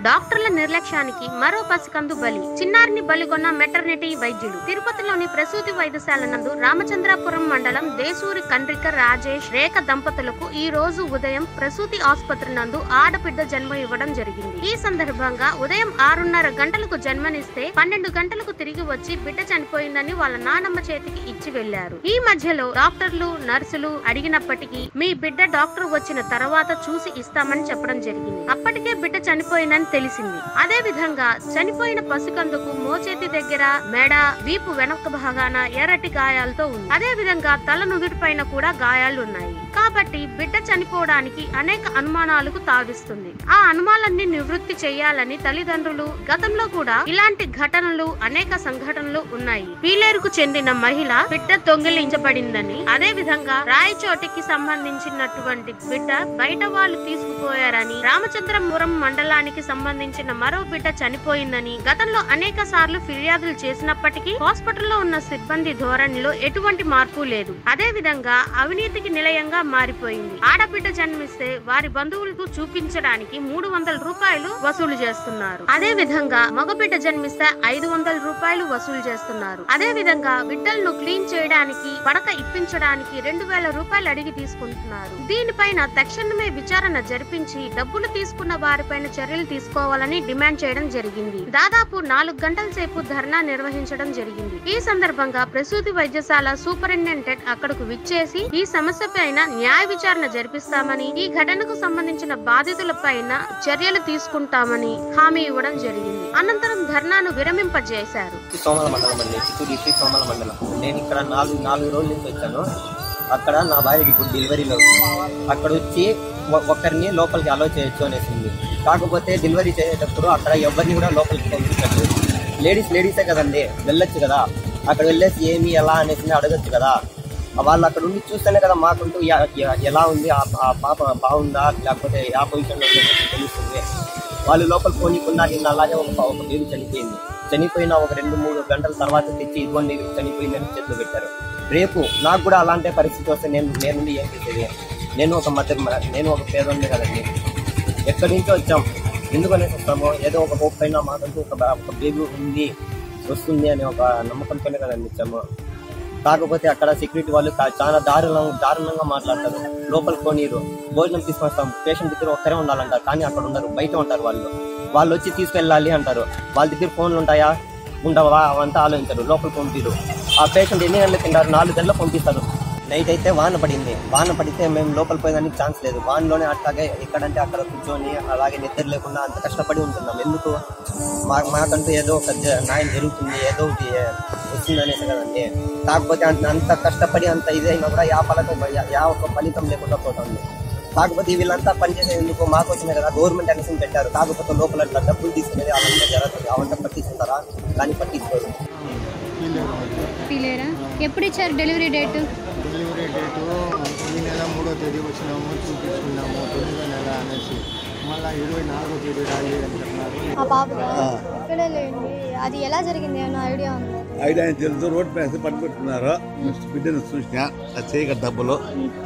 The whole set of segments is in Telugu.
డాక్టర్ల నిర్లక్ష్యానికి మరో పసికందు బలి. చిన్నారిని బలిగొన్న మెటర్నిటీ వైద్యులు. తిరుపతిలోని ప్రసూతి వైద్యశాల నందు రామచంద్రాపురం మండలం దేశూరి కండ్రిక రాజేష్ రేఖ దంపతులకు ఈ రోజు ఉదయం ప్రసూతి ఆసుపత్రి నందు ఆడబిడ్డ జన్మ ఇవ్వడం జరిగింది. ఈ సందర్భంగా ఉదయం 6:30 గంటలకు జన్మనిస్తే 12 గంటలకు తిరిగి వచ్చి బిడ్డ చనిపోయిందని వాళ్ళ నానమ్మ చేతికి ఇచ్చి వెళ్లారు. ఈ మధ్యలో డాక్టర్లు నర్సులు అడిగినప్పటికీ మీ బిడ్డ డాక్టర్ వచ్చిన తర్వాత చూసి ఇస్తామని చెప్పడం జరిగింది. అప్పటికే బిడ్డ చనిపోయిందని తెలిసింది. అదే విధంగా చనిపోయిన పసికందుకు మోచేతి దగ్గర మెడ వీపు వెనక భాగాన ఎర్రటి గాయాలతో ఉంది. అదే విధంగా తల నుదుటి పైన కూడా గాయాలు ఉన్నాయి. కాబట్టి బిడ్డ చనిపోవడానికి అనేక అనుమానాలకు తావిస్తుంది. ఆ అనుమానాలన్నీ నివృత్తి చేయాలని తల్లిదండ్రులు గతంలో కూడా ఇలాంటి ఘటనలు అనేక సంఘటనలు ఉన్నాయి. పీలేరుకు చెందిన మహిళ బిడ్డ దొంగిలించబడిందని, అదే విధంగా రాయచోటికి సంబంధించినటువంటి బిడ్డ బయట వాళ్ళు తీసుకుపోయారని, రామచంద్రపురం మండలానికి సంబంధించిన మరో బిడ్డ చనిపోయిందని గతంలో అనేక సార్లు ఫిర్యాదులు చేసినప్పటికీ హాస్పిటల్లో ఉన్న సిబ్బంది ధోరణిలో ఎటువంటి మార్పు లేదు. అదే విధంగా అవినీతికి నిలయంగా మారిపోయింది. ఆడబిడ్డ జన్మిస్తే వారి బంధువులకు చూపించడానికి 300 రూపాయలు వసూలు చేస్తున్నారు. అదే విధంగా మగబిడ్డ జన్మిస్తే 500 రూపాయలు వసూలు చేస్తున్నారు. అదే విధంగా బిడ్డలను క్లీన్ చేయడానికి పడక ఇప్పించడానికి 2000 రూపాయలు అడిగి తీసుకుంటున్నారు. దీనిపైన తక్షణమే విచారణ జరిపించి డబ్బులు తీసుకున్న వారిపైన చర్యలు తీసుకోవాలని డిమాండ్ చేయడం జరిగింది. దాదాపు 4 గంటల సేపు ధర్నా నిర్వహించడం జరిగింది. ఈ సందర్భంగా ప్రసూతి వైద్యశాల సూపరింటెండెంట్ అక్కడకు విచ్చేసి ఈ సమస్య పైన న్యాయ విచారణ జరిపిస్తామని, ఈ ఘటనకు సంబంధించిన బాధితుల పైన చర్యలు తీసుకుంటామని హామీ ఇవ్వడం జరిగింది. అనంతరం ధర్నాను విరమింపజేశారు. నేను ఇక్కడ 4 రోజుల నుంచి వచ్చాను. అక్కడ నా భార్యకి ఇప్పుడు డెలివరీలో అక్కడ వచ్చి ఒక్కరిని లోపలికి అలో చేయొచ్చు అనేసింది. కాకపోతే డెలివరీ చేసేటప్పుడు అక్కడ ఎవరిని కూడా లోపలికి పంపించచ్చు. లేడీసే కదండి, వెళ్ళొచ్చు కదా. అక్కడ వెళ్ళేసి ఏమి ఎలా అనేసి అడగచ్చు కదా. వాళ్ళు అక్కడ ఉండి చూస్తేనే కదా మాకుంటూ ఎలా ఉంది, ఆ పాప బాగుందా లేకపోతే ఆ పొజిషన్లో తెలుస్తుంది. వాళ్ళు లోపల పోనీకున్నా నిన్న అలాగే ఒక బేబీ చనిపోయిన ఒక 2-3 గంటల తర్వాత తెచ్చి ఇదిగోండి చనిపోయిందని చేతులు పెట్టారు. రేపు నాకు కూడా అలాంటి పరిస్థితి వస్తే నేను ఏం చేసేది? నేను ఒక పేదోండి కదండి. ఎక్కడి నుంచో వచ్చాం, ఎందుకనేసి వస్తామో ఏదో ఒక హోప్ పైన మాకంటూ ఒక బేబీ ఉంది వస్తుంది అనే ఒక నమ్మకంతోనే కదండి వచ్చాము. కాకపోతే అక్కడ సెక్యూరిటీ వాళ్ళు చాలా దారుణంగా మాట్లాడతారు. లోపలికి పోనీరు, భోజనం తీసుకొస్తాం, పేషెంట్ దగ్గర ఒక్కరే ఉండాలంటారు. కానీ అక్కడ ఉండరు, బయట ఉంటారు. వాళ్ళు వచ్చి తీసుకెళ్ళాలి అంటారు. వాళ్ళ దగ్గర ఫోన్లు ఉంటాయా ఉండవా అవంతా ఆలోచించారు. లోపలికి పంపిరు. ఆ పేషెంట్ ఎన్ని గంటలకు తింటారు? 4 గంటలకు పంపిస్తారు. నైట్ అయితే వాన పడితే మేము లోపల పోయేదానికి ఛాన్స్ లేదు. వానలోనే అట్లాగే ఎక్కడంటే అక్కడ కూర్చొని అలాగే నిద్ర లేకుండా అంత కష్టపడి ఉంటున్నాం. ఎందుకు? మాకంటూ ఏదో ఒక న్యాయం జరుగుతుంది, ఏదో ఒకటి వస్తుంది అనేసి కదండి. కాకపోతే అంత కష్టపడి అంత ఇదైనా కూడా ఒక ఫలితం లేకుండా పోతుంది. కాకపోతే వీళ్ళంతా పనిచేసేందుకు మాకోసమే కదా గవర్నమెంట్ అనేసి పెట్టారు. కాకపోతే లోపల డబ్బులు తీసుకునేది అవంతా జరుగుతుంది. అవంతా పట్టించుకుంటారా? కానీ పట్టించుకోరు. ఎప్పుడు ఇచ్చారు డెలివరీ డేటు? ఈ నెల 3వ తేదీ వచ్చినాము, చూపించుకున్నాము. 9వ నెల అనేసి మళ్ళీ 24వ తేదీ రాలి అంటున్నారు. అది ఎలా జరిగింది ఏమన్నా ఐడియా ఉందా? ఐడియా తెలుసు. రోడ్ పైన పట్టుకుంటున్నారు. బిడ్డను చూసినా చేయగల డబ్బులు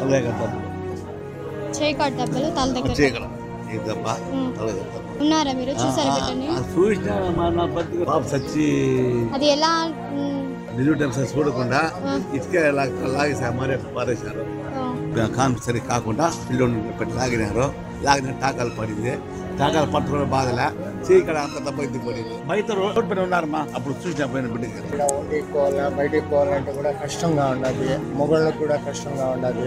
తల దగ్గర ఉన్నారా మీరు? చూసారా బిడ్డని? చూసిన పాప సచ్చి అది ఎలా డెలివరీ టైం చూడకుండా ఇసుక లాగేసి పారేశారు. కాన్ సరి కాకుండా పిల్లలు పెట్టి లాగిన టాకాలు పడింది. టాకాలు పట్టుకున్న బాధలే ఇక్కడ అంత డబ్బు ఇది పడింది. బయట రోడ్ పైన ఉన్నారమ్మా. అప్పుడు చూసిన పోయిన బిడ్డకి బయటికి పోవాలంటే కూడా కష్టంగా ఉన్నది. మొగళ్ళకు కూడా కష్టంగా ఉన్నది.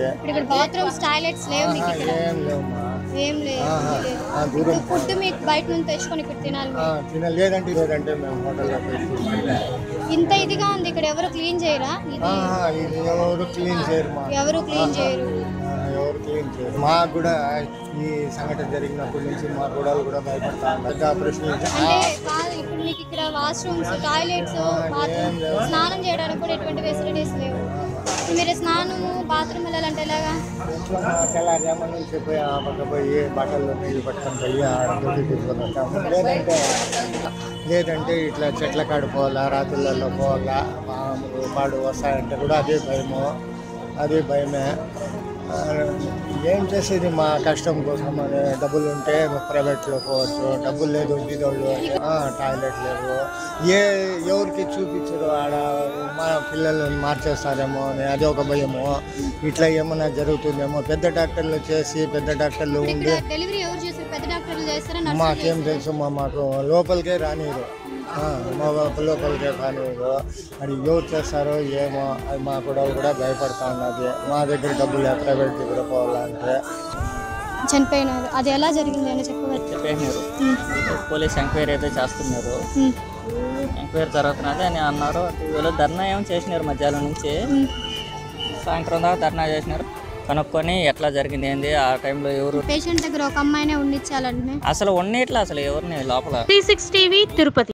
ఫుడ్ మీకు బయట నుంచి తెచ్చుకొని ఇక్కడ తినలేదంటే మేము హోటల్లో పెట్టి. ఇంత ఇదిగా ఉంది ఇక్కడ. ఎవరు క్లీన్ చేయరా? ఎవరు క్లీన్ చేయరు. మాకు కూడా ఈ సంఘటన జరిగినప్పటి నుంచి మా గొడవలు కూడా భయపడతా ఇప్పుడు మీకు ఇక్కడ వాష్రూమ్స్, టాయిలెట్స్, స్నానం చేయడానికి కూడా ఎటువంటి ఫెసిలిటీస్ లేవు. మీరు స్నానము, బాత్రూమ్ వెళ్ళాలంటే ఎలాగా? తెల్లారేమో నుంచి పోయి బట్టల్లో నీళ్ళు పట్టుకొని పోయి తీసుకొని వస్తాము. లేదంటే ఇట్లా చెట్ల కాడు పోవాలా, రాత్రులలో పోవాలా, పాడు వస్తాయంటే కూడా అదే భయమే. ఏం చేసేది మా కష్టం కోసం అని డబ్బులు ఉంటే ప్రైవేట్లో పోవచ్చు, డబ్బులు లేదు బీదోళ్ళు, టాయిలెట్ లేవు, ఎవరికి చూపించరు, ఆడ మా పిల్లలు మార్చేస్తారేమో అని అది ఒక భయము. ఇట్లా ఏమన్నా జరుగుతుందేమో, పెద్ద డాక్టర్లు చేసి పెద్ద డాక్టర్లు ఉండి డెలివరీ ఎవరు చేస్తారు? పెద్ద డాక్టర్లు చేస్తారా? మాకేం తెలుసు, మాకు లోపలికే రానిరు, మా లోపలికే రానిరు. అది ఎవరు చేస్తారో ఏమో, అది మా కూడా భయపడతా ఉన్నది. మా దగ్గర డబ్బులు ప్రైవేట్ దగ్గర పోవాలంటే. చనిపోయినారు, అది ఎలా జరిగింది అని చెప్పగలరు? చెప్పేసినారు, పోలీస్ ఎంక్వైరీ అయితే చేస్తున్నారు. ఎంక్వైరీ జరుగుతున్నది అని అన్నారు. వీళ్ళు ధర్నా ఏమో చేసినారు మధ్యాహ్నం నుంచి సాయంత్రం దాకా ధర్నా చేసినారు. కనుక్కొని ఎట్లా జరిగింది ఏంది, ఆ టైంలో ఎవరు పేషెంట్ దగ్గర ఒక అమ్మాయినే ఉండిచ్చాలంటే అసలు ఉన్నట్లా, అసలు ఎవరిని లోపల. 36 టీవీ తిరుపతి.